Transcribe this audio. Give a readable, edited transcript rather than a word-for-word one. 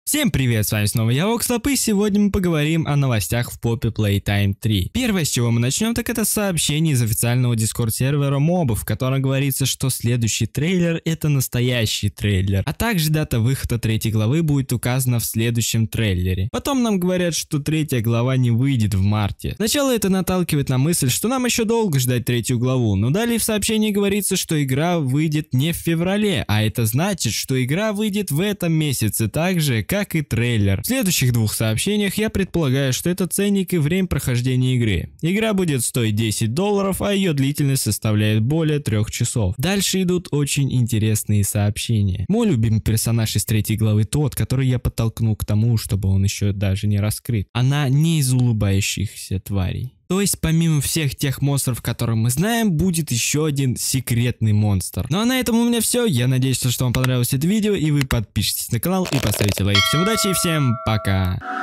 Всем привет, с вами снова я, Окслоп, и сегодня мы поговорим о новостях в Poppy Playtime 3. Первое, с чего мы начнем, так это сообщение из официального Discord сервера мобов, в котором говорится, что следующий трейлер это настоящий трейлер, а также дата выхода третьей главы будет указана в следующем трейлере. Потом нам говорят, что третья глава не выйдет в марте. Сначала это наталкивает на мысль, что нам еще долго ждать третью главу, но далее в сообщении говорится, что игра выйдет не в феврале, а это значит, что игра выйдет в этом месяце так же, как и трейлер. В следующих двух сообщениях я предполагаю, что это ценник и время прохождения игры. Игра будет стоить $10, а ее длительность составляет более 3 часов. Дальше идут очень интересные сообщения. Мой любимый персонаж из третьей главы тот, который я подтолкнул к тому, чтобы он еще даже не раскрыт. Она не из улыбающихся тварей. То есть помимо всех тех монстров, которые мы знаем, будет еще один секретный монстр. Ну а на этом у меня все. Я надеюсь, что вам понравилось это видео, и вы подпишитесь на канал и поставите лайк. Всем удачи и всем пока!